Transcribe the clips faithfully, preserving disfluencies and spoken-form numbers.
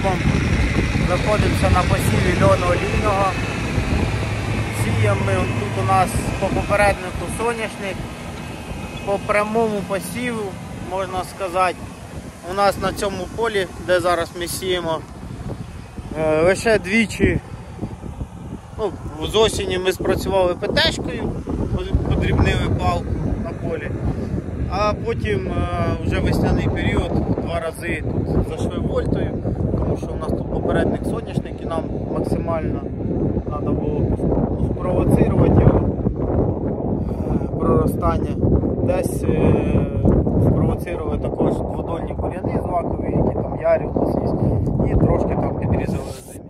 Максимом. Знаходимося на посіві льону олійного. Сіємо ми тут у нас по попереднику соняшник. По прямому посіву, можна сказати, у нас на цьому полі, де зараз ми сіємо, лише двічі, ну, з осені ми спрацювали ПТ-шкою, подрібнили палку на полі, а потім вже весняний період два рази тут зайшли вольтою, тому що у нас тут попередник соняшник і нам максимально треба було спровоцирувати його проростання. Десь е спровоцирували також дводольні бур'яни злакові, які там ярі у нас є, і трошки там підрізали зимі.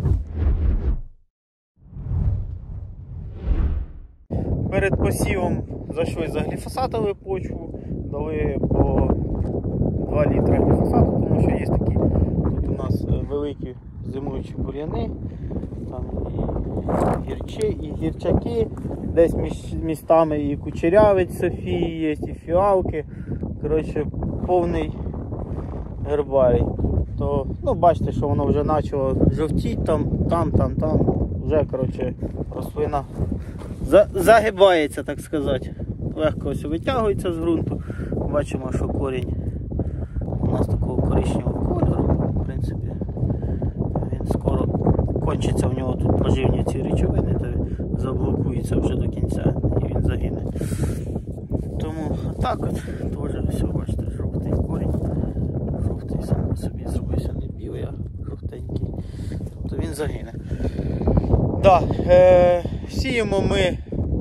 Перед посівом зайшли за гліфосатову почву, дали по два літри гліфосату, тому що є такі тут у нас великі зимуючі бур'яни, там і гірчі, і гірчаки, десь між містами і кучерявець Софії є, і фіалки. Коротше, повний гербарій. То, ну, бачите, що воно вже почало жовтіти там, там, там, там. Вже, коротше, рослина за, загибається, так сказати. Легко ось витягується з ґрунту. Бачимо, що корінь у нас такого коричневого кольору. В принципі, він скоро кончиться, в нього тут поживні ці речовини, то заблокується вже до кінця і він загине. Тому так от, теж все, бачите, жовтий корінь. Жовтий сам по собі зробився не білий, а жовтенький. Тобто він загине. Да, е, сіємо ми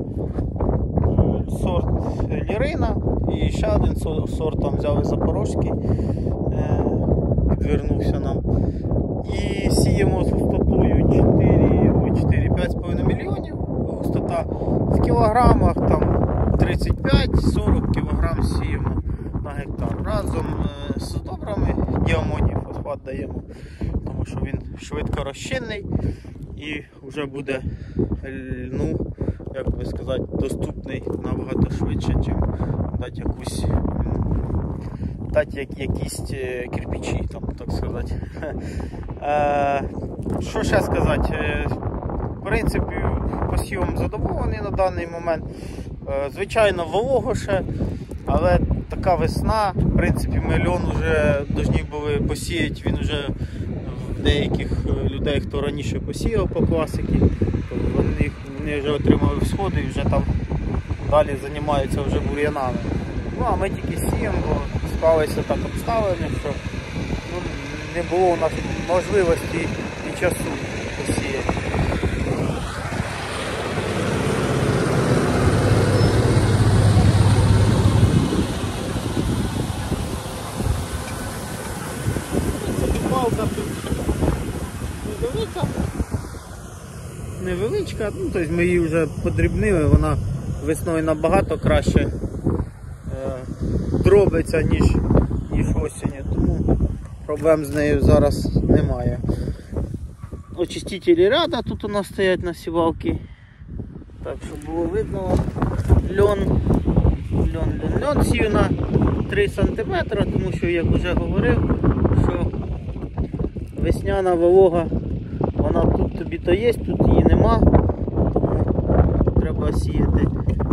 сорт Лірина і ще один сорт там взяли запорожський, е, підвернувся нам. І сіємо з густотою чотири-п'ять з половиною мільйонів. Густота в кілограмах там тридцять п'ять сорок кілограм сіємо на гектар. Разом з добрами діамоній фосфат даємо, тому що він швидко розчинний і вже буде, ну, як би сказати, доступний набагато швидше, ніж дати якусь дати як, якісь кирпичі, там, так сказати. Е, що ще сказати? В принципі, посівом задоволений на даний момент. Звичайно, волого ще, але така весна, в принципі, ми льон вже повинні були посіяти, він вже в деяких людей, хто раніше посіяв по класиці, вони, вони вже отримали всходи і вже там далі займаються вже бур'янами. Ну, а ми тільки сіємо, бо склалися так обставини, що, ну, не було у нас можливості і часу посіяти. Невелика, невеличка, ну, тобто ми її вже подрібнили, вона весною набагато краще е, дробиться, ніж, ніж осінню, тому проблем з нею зараз немає. Очистителі ряда тут у нас стоять на сівалки, так, щоб було видно. Льон, льон, льон, льон сів на три сантиметри, тому що, як вже говорив, що весняна волога, вона тут тобі то є, тут її нема, тому треба сіяти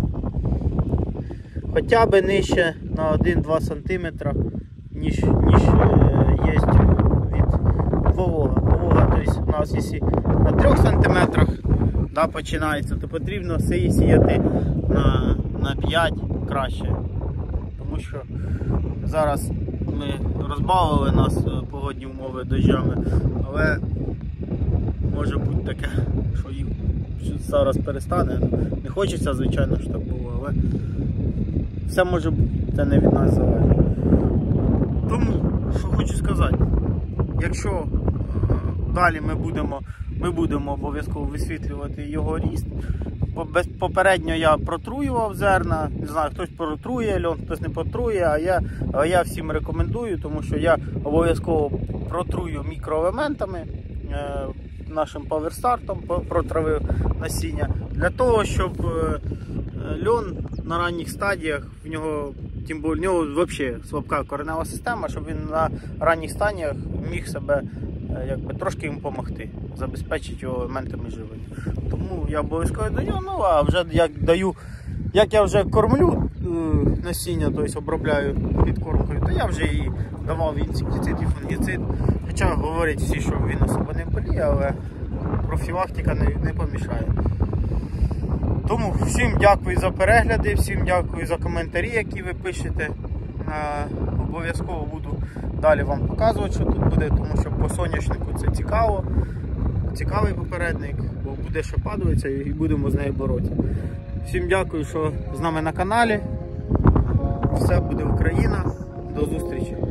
хоча б нижче на один-два сантиметри, ніж, ніж є від волога. Волога, тобто у нас, якщо на трьох сантиметрах, да, починається, то потрібно сіяти на, на п'ять краще, тому що зараз ми розбавили нас погодні умови дощами, але може бути таке, що їх зараз перестане. Не хочеться, звичайно, що так було, але все може бути, це не від нас залежить. Тому, що хочу сказати, якщо далі ми будемо, ми будемо обов'язково висвітлювати його ріст, попередньо я протруював зерна, не знаю, хтось протрує льон, хтось не протрує, а я, а я всім рекомендую, тому що я обов'язково протрую мікроелементами, е, нашим паверстартом, протравив насіння, для того, щоб е, льон на ранніх стадіях, в нього, тим більше, в нього взагалі слабка коренева система, щоб він на ранніх стадіях міг себе е, якби, трошки йому допомогти, забезпечити його елементами живлення. Тому я обов'язково даю, ну а вже як даю, як я вже кормлю е, насіння, тобто обробляю підкормкою, то я вже і давав інсектицид і фунгіцид. Хоча говорять всі, що він особо не боліє, але профілактика не, не помішає. Тому всім дякую за перегляди, всім дякую за коментарі, які ви пишете. Е, обов'язково буду далі вам показувати, що тут буде, тому що по соняшнику це цікаво, цікавий попередник, бо буде що падається і будемо з нею боротися. Всім дякую, що з нами на каналі. Все буде Україна. До зустрічі!